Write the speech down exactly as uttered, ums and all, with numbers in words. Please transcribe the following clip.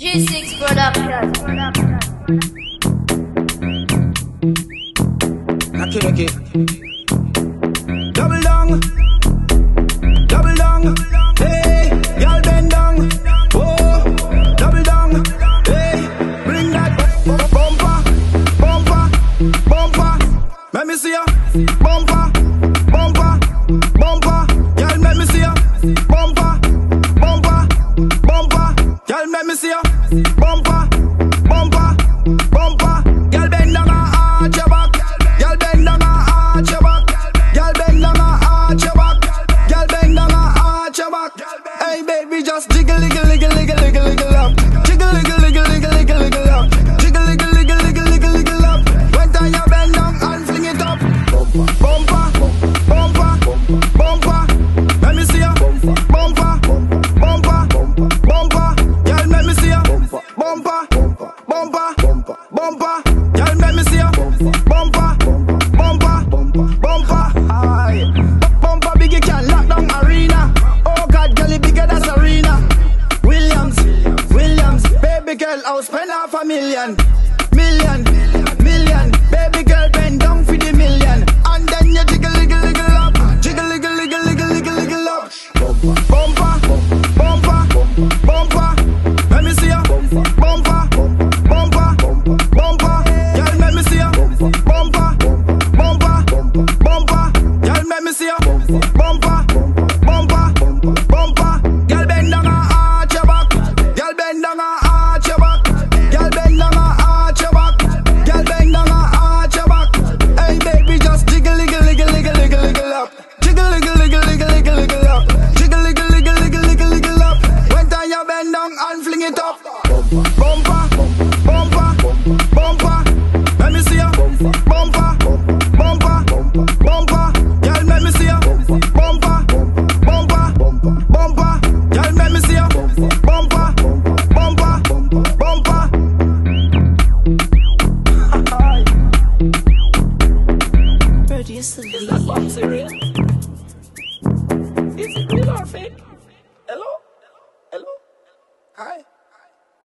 G six Production. Okay, okay. Double down, double down, hey, y'all bend down, oh, double down, hey, bring that bumper, bumper, bumper, let me see ya, bumper, bumper, bumper, y'all let me see ya, bumper, bumper, bumper, y'all let me see ya, bumper, bumper, bumper, y'all bend down and arch your back, y'all bend down and arch your back, y'all bend down and arch your back, y'all bend down and arch your back. Hey baby, just jiggle, jiggle, jiggle, jiggle, jiggle, jiggle up, jiggle, jiggle, jiggle, jiggle, jiggle, jiggle up, jiggle, jiggle, jiggle, jiggle, jiggle, jiggle up. When time you bend down and fling it up, bumper, bumper, bumper, let me see ya, bumper, bumper, bumper, y'all let me see ya, bumper, bumper, bumper, y'all let me see ya, bumper, bumper, bumper, aye, bumper biggie can lock down arena. Oh God, girl, it bigger than Serena Williams, Williams, baby girl, I'll spend half a million, million, million, baby girl, bend down for the million, and then you jiggle, jiggle, jiggle up, jiggle, jiggle, jiggle, jiggle, jiggle, jiggle up, bumper, bumper, bumper, let me see ya, bumper, bumper, bumper, y'all let me see ya, bumper, bumper, bumper, y'all let me see ya, bumper, bumper, bumper, y'all bend down and arch your back, y'all bend down and arch your back, y'all bend down and arch your back, y'all bend down and arch your back. Hey baby, just jiggle, jiggle, jiggle, jiggle, jiggle, jiggle up, jiggle, jiggle, jiggle, jiggle, jiggle, jiggle up, jiggle, jiggle, jiggle, jiggle, jiggle, jiggle up. When time you bend down and fling it up, bumper, bumper, bumper, let me see ya, bumper, bumper, bumper, y'all let me see ya, bumper, bumper, bumper, y'all let me see ya, bumper, bumper, bumper. Produce the Is that bomb serious? Is it real or fake?